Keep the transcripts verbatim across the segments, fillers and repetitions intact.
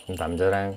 남자랑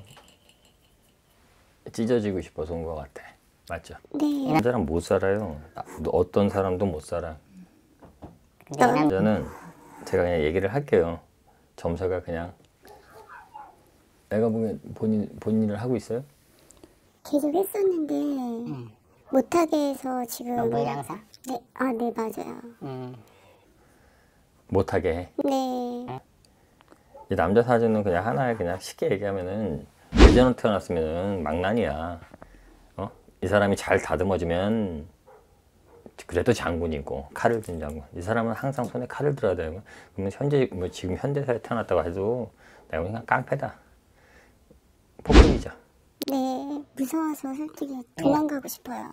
찢어지고 싶어서 온 것 같아. 맞죠? 네. 남자랑 못 살아요. 어떤 사람도 못 살아. 근데 남자는 제가 그냥 얘기를 할게요. 점사가 그냥 내가 보기엔 본인 본인 일을 하고 있어요? 계속 했었는데 음. 못하게 해서 지금 물량사? 네, 아, 네 맞아요. 음. 못하게 해. 네. 이 남자 사주는 그냥 하나에 그냥 쉽게 얘기하면은 예전에 태어났으면은 망난이야. 어? 이 사람이 잘 다듬어지면 그래도 장군이고 칼을 든 장군. 이 사람은 항상 손에 칼을 들어야 되고 그러면 현재 뭐 지금 현대사에 태어났다고 해도 내가 그냥 깡패다. 폭군이죠. 네. 무서워서 솔직히 도망가고 싶어요.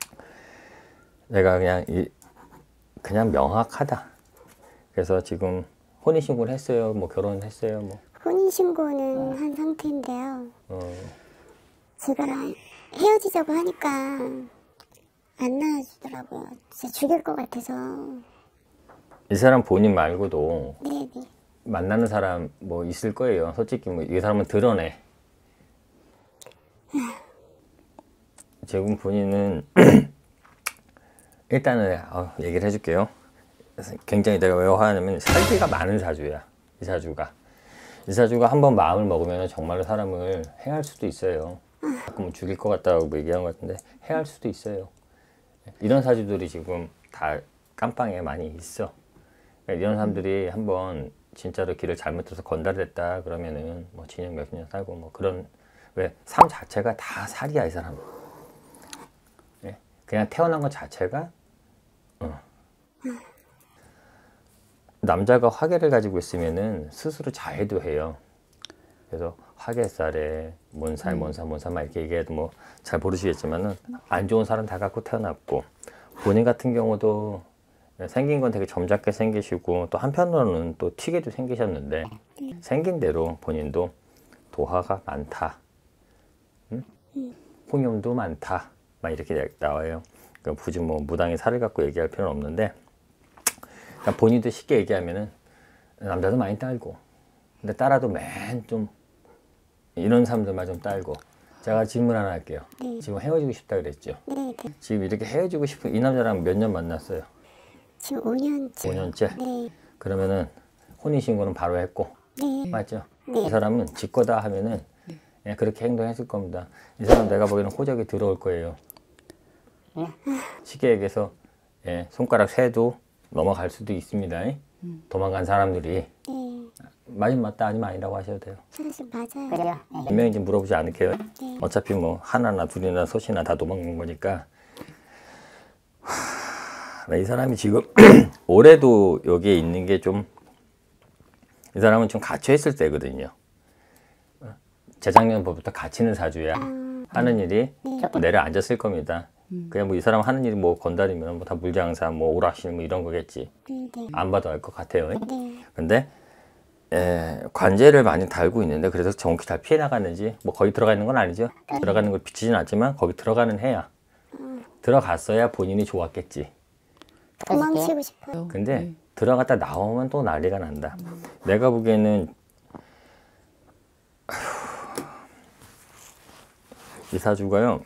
내가 그냥 이 그냥 명확하다. 그래서 지금 혼인신고를 했어요. 뭐 결혼했어요. 뭐. 혼인신고는 어. 한 상태인데요. 어. 제가 헤어지자고 하니까 안 나와주더라고요. 진짜 죽일 것 같아서. 이 사람 본인 말고도 네네. 만나는 사람 뭐 있을 거예요. 솔직히 뭐 이 사람은 드러내. 지금 본인은 일단은 어, 얘기를 해줄게요. 굉장히 내가 왜 화하냐면 살기가 많은 사주야. 이 사주가. 이 사주가 한번 마음을 먹으면 정말로 사람을 해할 수도 있어요. 가끔 죽일 것 같다고 얘기한 것 같은데 해할 수도 있어요. 이런 사주들이 지금 다 깜빵에 많이 있어. 그러니까 이런 사람들이 한번 진짜로 길을 잘못 들어서 건달됐다 그러면은 뭐 진영 몇십 년 살고 뭐 그런 왜 삶 자체가 다 살이야 이 사람. 예? 그냥 태어난 것 자체가 어. 남자가 화계를 가지고 있으면은 스스로 자해도 해요. 그래서 화계살에 뭔살 뭔살 뭔살 막 이렇게 얘기해도 뭐 잘 모르시겠지만은 안 좋은 사람 다 갖고 태어났고 본인 같은 경우도 생긴 건 되게 점잖게 생기시고 또 한편으로는 또 튀게도 생기셨는데 생긴 대로 본인도 도화가 많다. 응? 홍염도 많다. 막 이렇게 나와요. 그러니까 굳이 뭐 무당의 살을 갖고 얘기할 필요는 없는데 그러니까 본인도 쉽게 얘기하면은 남자도 많이 딸고 근데 딸아도 맨 좀 이런 사람들만 좀 딸고 제가 질문 하나 할게요. 네. 지금 헤어지고 싶다 그랬죠? 네, 네. 지금 이렇게 헤어지고 싶은 이 남자랑 몇 년 만났어요? 지금 오 년째. 오 년째? 네. 그러면은 혼인신고는 바로 했고 네. 맞죠? 네. 이 사람은 지 거다 하면은 예, 그렇게 행동했을 겁니다. 이 사람 내가 보기에는 호적이 들어올 거예요. 쉽게 얘기해서 예, 손가락 세도 넘어갈 수도 있습니다. 음. 도망간 사람들이 네. 맞으면 맞다 아니면 아니라고 하셔도 돼요. 사실 맞아요. 그래요? 몇 명인지 물어보지 않을게요. 네. 어차피 뭐 하나나 둘이나 섯이나 다 도망간 거니까. 하... 이 사람이 지금 올해도 여기에 있는 게 좀 이 사람은 좀 갇혀 있을 때거든요. 재작년부터 갇히는 사주야. 아, 하는 일이 네. 내려앉았을 겁니다. 그냥 뭐 이 사람 하는 일이 뭐 건달이면 뭐 다 물장사, 뭐 오락실 뭐 이런 거겠지. 네, 네. 안 봐도 알 것 같아요. 네. 근데 에, 관제를 많이 달고 있는데 그래서 정확히 잘 피해 나갔는지 뭐 거기 들어가 있는 건 아니죠. 들어가는 걸 비치진 않지만 거기 들어가는 해야 들어갔어야 본인이 좋았겠지. 도망치고 싶어요. 근데 들어갔다 나오면 또 난리가 난다. 내가 보기에는 이 사주가요.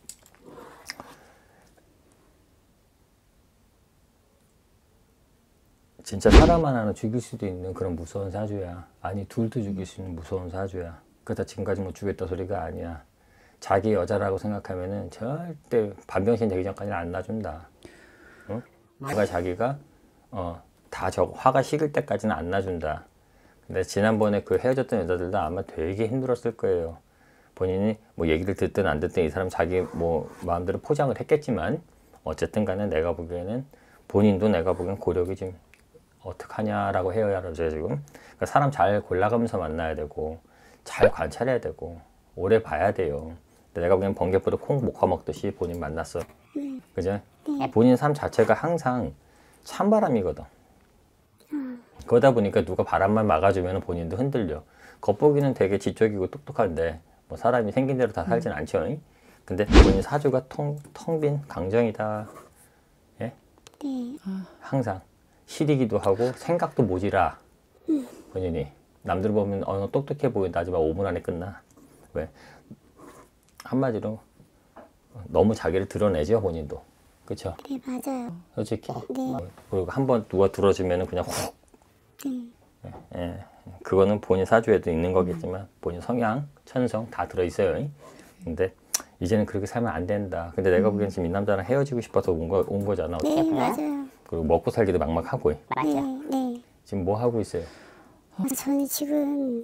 진짜 사람 하나는 죽일 수도 있는 그런 무서운 사주야. 아니 둘도 죽일 수 있는 무서운 사주야. 그러다 지금까지 뭐 죽였다 소리가 아니야. 자기 여자라고 생각하면은 절대 반병신 되기 전까지는 안 놔준다. 응? 내가 자기가 어, 다 저 화가 식을 때까지는 안 놔준다. 근데 지난번에 그 헤어졌던 여자들도 아마 되게 힘들었을 거예요. 본인이 뭐 얘기를 듣든 안 듣든 이 사람 자기 뭐 마음대로 포장을 했겠지만 어쨌든 간에 내가 보기에는 본인도 내가 보기엔 고력이 좀 어떡하냐라고 헤어야죠 지금. 그러니까 사람 잘 골라가면서 만나야 되고 잘 관찰해야 되고 오래 봐야 돼요. 근데 내가 보기엔 번개불에 콩 못 커먹듯이 본인 만났어. 음. 그죠? 네. 본인 삶 자체가 항상 찬바람이거든. 음. 그러다 보니까 누가 바람만 막아주면 본인도 흔들려. 겉보기는 되게 지적이고 똑똑한데 뭐 사람이 생긴 대로 다 살진 않죠. 근데 본인 사주가 텅 빈 강정이다. 예? 네. 항상 시리기도 하고 생각도 모지라 본인이 남들 보면 어, 너 똑똑해 보인다 하지만 오 분 안에 끝나. 왜? 한마디로 너무 자기를 드러내죠, 본인도. 그쵸? 네, 맞아요. 솔직히. 네. 그리고 한번 누가 들어주면 그냥 훅. 네. 예, 그거는 본인 사주에도 있는 거겠지만 본인 성향, 천성 다 들어있어요. 근데 이제는 그렇게 살면 안 된다. 근데 내가 보기엔 지금 이 남자랑 헤어지고 싶어서 온, 거, 온 거잖아. 네, 맞아요. 그리고 먹고 살기도 막막하고. 네, 네. 지금 뭐 하고 있어요? 그래서 저는 지금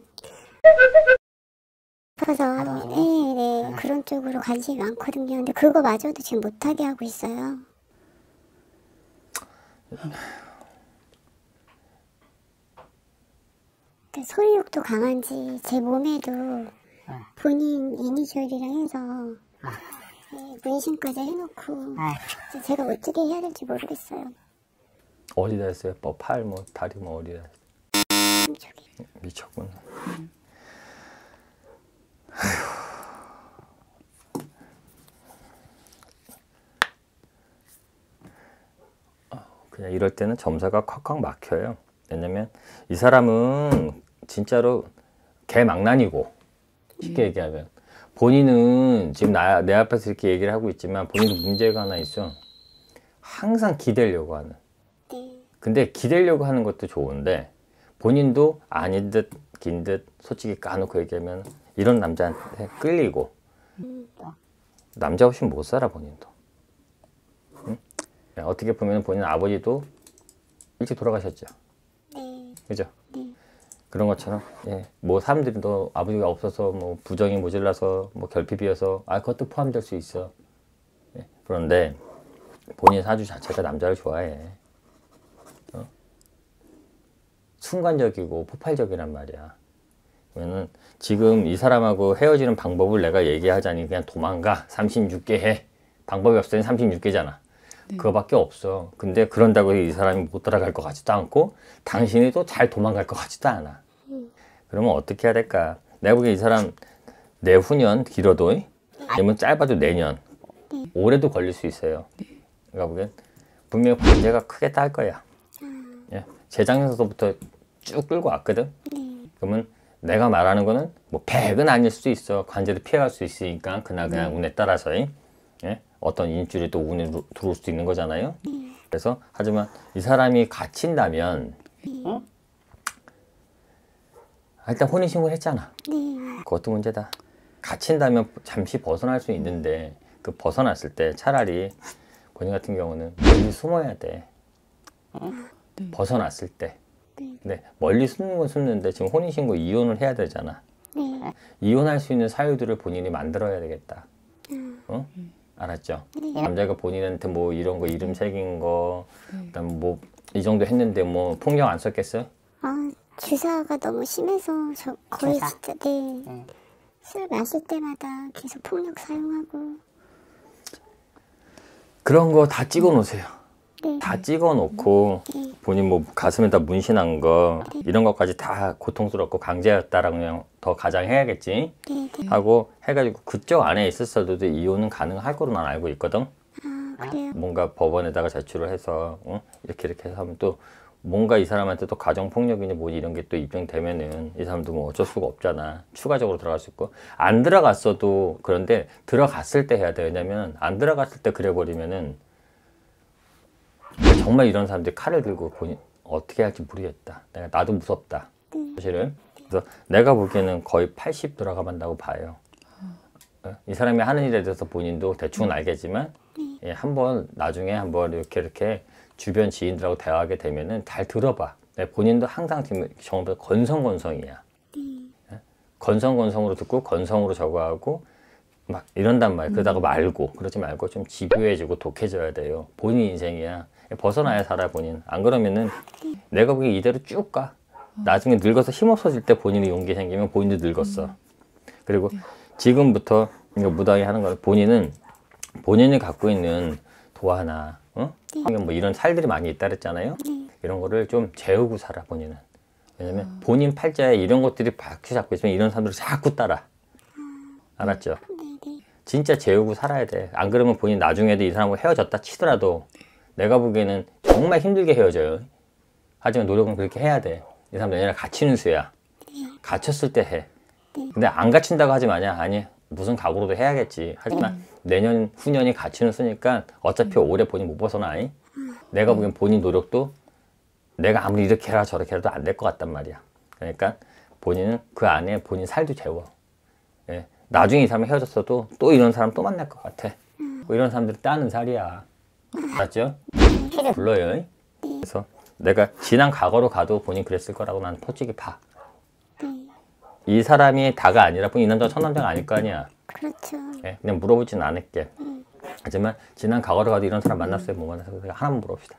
그래서 네, 네, 그런 쪽으로 관심이 많거든요. 근데 그거마저도 지금 못하게 하고 있어요. 그 소유욕도 강한지 제 몸에도 본인 이니셜이랑 해서 네, 문신까지 해놓고 그래서 제가 어떻게 해야 될지 모르겠어요. 어디다 했어요? 뭐 팔, 뭐 다리, 뭐 어디다 했어요? 한쪽에. 미쳤구나. 그냥 이럴 때는 점사가 콱콱 막혀요. 왜냐면 이 사람은 진짜로 개망난이고, 쉽게 예. 얘기하면 본인은 지금 나, 내 앞에서 이렇게 얘기를 하고 있지만 본인도 문제가 하나 있어. 항상 기대려고 하는. 네. 근데 기대려고 하는 것도 좋은데 본인도 아닌 듯 긴 듯 솔직히 까놓고 얘기하면 이런 남자한테 끌리고 음. 남자 없이 못 살아 본인도. 응? 어떻게 보면 본인 아버지도 일찍 돌아가셨죠. 네. 그죠? 네. 그런 것처럼 예, 뭐 사람들이 너 아버지가 없어서 뭐 부정이 모질라서 뭐 결핍이어서 아 그것도 포함될 수 있어. 예, 그런데 본인 사주 자체가 남자를 좋아해. 어? 순간적이고 폭발적이란 말이야. 그러면은 지금 이 사람하고 헤어지는 방법을 내가 얘기하자니 그냥 도망가. 삼십육 개 해. 방법이 없으니 삼십육 개잖아. 네. 그거밖에 없어. 근데 그런다고 이 사람이 못 따라갈 것 같지도 않고 당신이 또 잘 도망갈 것 같지도 않아. 그러면 어떻게 해야 될까? 내가 보기엔 이 사람 내후년 길어도 아니면 짧아도 내년 올해도 걸릴 수 있어요. 내가 보기엔 분명히 관계가 크게 딸 거야. 예. 재작년서부터 쭉 끌고 왔거든. 그러면 내가 말하는 거는 뭐 백은 아닐 수도 있어. 관제도 피해갈 수 있으니까 그날 그냥 운에 따라서 예? 어떤 인줄이 또 운에 들어올 수도 있는 거잖아요. 그래서 하지만 이 사람이 갇힌다면 어? 일단 혼인신고를 했잖아. 네. 그것도 문제다. 갇힌다면 잠시 벗어날 수 있는데 그 벗어났을 때 차라리 본인 같은 경우는 멀리 숨어야 돼. 네. 벗어났을 때. 네. 근데 멀리 숨는 건 숨는데 지금 혼인신고 이혼을 해야 되잖아. 네. 이혼할 수 있는 사유들을 본인이 만들어야 되겠다. 어? 알았죠? 남자가 본인한테 뭐 이런 거 이름 새긴 거, 그다음 뭐 이 정도 했는데 뭐 폭력 안 썼겠어요? 아, 주사가 너무 심해서 저 거의 주사? 진짜 네. 술 마실 때마다 계속 폭력 사용하고. 그런 거 다 찍어 놓으세요. 네. 다 찍어 놓고 본인 뭐 가슴에다 문신한 거 이런 것까지 다 고통스럽고 강제였다라고 그냥 더 가장해야겠지 네, 네. 하고 해가지고 그쪽 안에 있었어도 이혼은 가능할 거로 난 알고 있거든. 아, 그래요? 뭔가 법원에다가 제출을 해서 어? 이렇게 이렇게 해서 하면 또 뭔가 이 사람한테 또 가정폭력이니 뭐 이런 게 또 입증되면은 이 사람도 뭐 어쩔 수가 없잖아. 추가적으로 들어갈 수 있고 안 들어갔어도 그런데 들어갔을 때 해야 돼. 왜냐면 안 들어갔을 때 그래 버리면은 정말 이런 사람들이 칼을 들고 본인 어떻게 할지 모르겠다. 내가 나도 무섭다. 사실은. 그래서 내가 보기에는 거의 팔십 들어가만다고 봐요. 어? 이 사람이 하는 일에 대해서 본인도 대충은 알겠지만 예, 한번 나중에 한번 이렇게 이렇게 주변 지인들하고 대화하게 되면은 잘 들어봐. 네, 본인도 항상 지금 정말 건성건성이야. 예? 건성건성으로 듣고 건성으로 저거 하고 막 이런단 말이야. 그러다가 말고 그러지 말고 좀 집요해지고 독해져야 돼요. 본인 인생이야. 벗어나야 살아 본인. 안 그러면은 내가 보기에 이대로 쭉 가. 나중에 늙어서 힘없어질 때 본인이 용기 생기면 본인도 늙었어. 그리고 지금부터 이거 무당이 하는 거 본인은 본인이 갖고 있는 도화나 어? 뭐 이런 살들이 많이 있다 그랬잖아요. 이런 거를 좀 재우고 살아 본인은. 왜냐면 본인 팔자에 이런 것들이 박히 잡고 있으면 이런 사람들을 자꾸 따라. 알았죠? 진짜 재우고 살아야 돼. 안 그러면 본인 나중에도 이 사람하고 헤어졌다 치더라도 내가 보기에는 정말 힘들게 헤어져요. 하지만 노력은 그렇게 해야 돼. 이 사람 내년에 갇히는 수야. 갇혔을 때 해. 근데 안 갇힌다고 하지 마냐? 아니, 무슨 각오로도 해야겠지. 하지만 내년, 후년이 갇히는 수니까 어차피 올해 본인 못 벗어나. 아니? 내가 보기엔 본인 노력도 내가 아무리 이렇게 해라 저렇게 해도 안 될 것 같단 말이야. 그러니까 본인은 그 안에 본인 살도 재워. 예. 나중에 이 사람이 헤어졌어도 또 이런 사람 또 만날 것 같아. 뭐 이런 사람들이 따는 살이야. 알았죠? 불러요. 그래서 내가 지난 과거로 가도 본인 그랬을 거라고 난 솔직히 봐. 이 사람이 다가 아니라 이 남자가 첫 남자가 아닐 거 아니야. 그렇죠. 예, 그냥 물어보진 않을게. 하지만 지난 과거로 가도 이런 사람 만났어요? 못 만났어요? 하나만 물어봅시다.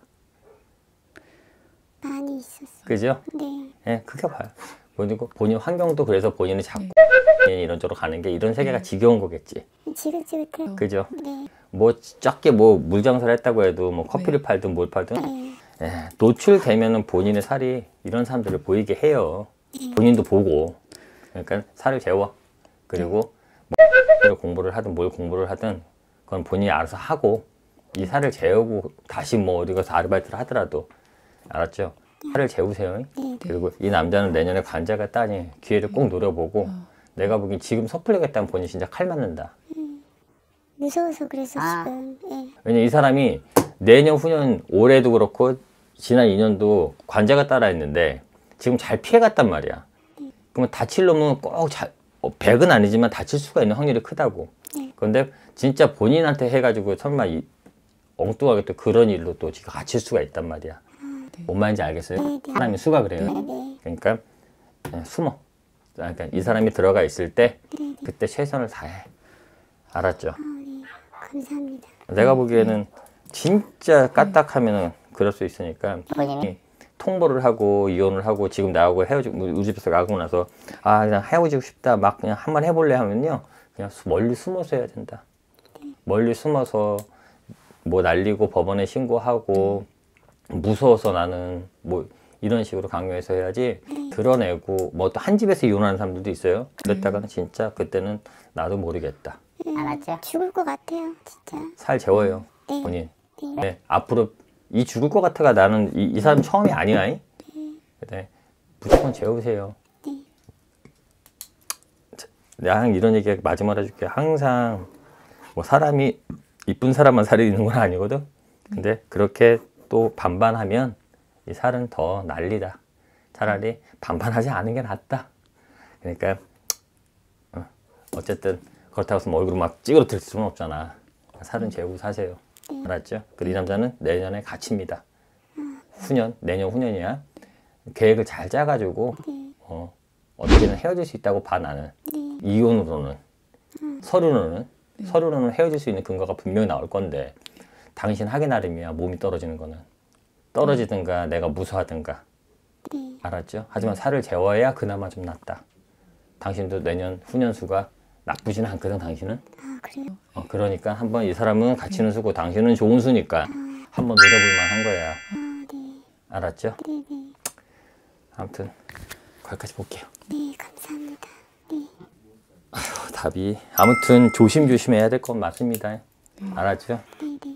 많이 있었어요. 그죠? 네. 예, 크게 봐요. 그리고 본인 환경도 그래서 본인이 자꾸 이런 쪽으로 가는 게 이런 세계가 지겨운 거겠지. 지긋지긋해요. 그죠? 네. 뭐 작게 뭐 물장사를 했다고 해도 뭐 커피를 팔든 뭘 팔든 예, 노출되면은 본인의 살이 이런 사람들을 보이게 해요. 본인도 보고. 그러니까 살을 재워. 그리고 뭐 공부를 하든 뭘 공부를 하든 그건 본인이 알아서 하고 이 살을 재우고 다시 뭐 어디 가서 아르바이트를 하더라도 알았죠? 살을 재우세요. 그리고 이 남자는 내년에 관자가 따니 기회를 꼭 노려보고 내가 보기엔 지금 섣불리겠다면 본인이 진짜 칼 맞는다. 무서워서 그래서 아. 지금. 예. 왜냐면 이 사람이 내년 후년 올해도 그렇고 지난 이 년도 관자가 따라 했는데 지금 잘 피해갔단 말이야. 그러면 다칠 놈은 꼭 잘, 어, 백은 아니지만 다칠 수가 있는 확률이 크다고. 그런데 진짜 본인한테 해가지고 설마 이, 엉뚱하게 또 그런 일로 또 지가 갇힐 수가 있단 말이야. 뭔 말인지 알겠어요? 네, 네. 사람이 수가 그래요. 네. 그러니까 그냥 숨어. 그러니까 이 사람이 들어가 있을 때 그때 최선을 다해. 알았죠? 아, 네. 감사합니다. 내가 보기에는 진짜 까딱하면은 그럴 수 있으니까 본인이? 통보를 하고 이혼을 하고 지금 나하고 헤어지고 우리 집에서 나가고 나서 아 그냥 헤어지고 싶다 막 그냥 한번 해볼래 하면요 그냥 수- 멀리 숨어서 해야 된다. 멀리 숨어서 뭐 날리고 법원에 신고하고 무서워서 나는 뭐 이런 식으로 강요해서 해야지 드러내고 뭐 또 한 집에서 이혼하는 사람들도 있어요. 그랬다가는 진짜 그때는 나도 모르겠다. 알았죠? 죽을 것 같아요, 진짜. 살 재워요 네. 본인. 네. 네, 앞으로 이 죽을 것 같아가 나는 이, 이 사람 처음이 아니야. 이? 네, 무조건 재우세요. 네. 자, 내가 항상 이런 얘기 마지막으로 해줄게. 항상 뭐 사람이 이쁜 사람만 살이 있는 건 아니거든. 근데 그렇게 또 반반하면 이 살은 더 난리다. 차라리 반반하지 않은 게 낫다. 그러니까 어, 어쨌든 그렇다고 해서 뭐 얼굴을 막 찌그러뜨릴 수는 없잖아. 살은 재우고 사세요. 알았죠? 그리고 이 남자는 내년에 갇힙니다. 후년, 내년 후년이야. 계획을 잘 짜가지고 어, 어떻게든 헤어질 수 있다고 봐 나는. 이혼으로는. 서류로는. 서류로는 헤어질 수 있는 근거가 분명히 나올 건데 당신 하기 나름이야. 몸이 떨어지는 거는. 떨어지든가 내가 무서워하든가. 알았죠? 하지만 살을 재워야 그나마 좀 낫다. 당신도 내년 후년 수가 나쁘지는 않거든 당신은. 아, 그래요? 어, 그러니까 한번 이 사람은 갇히는 수고 당신은 좋은 수니까 한번 노려볼 만한 거야. 아, 네. 알았죠? 네, 네. 아무튼 거기까지 볼게요. 네, 감사합니다. 네. 어, 답이 아무튼 조심조심해야 될 건 맞습니다. 알았죠? 네, 네.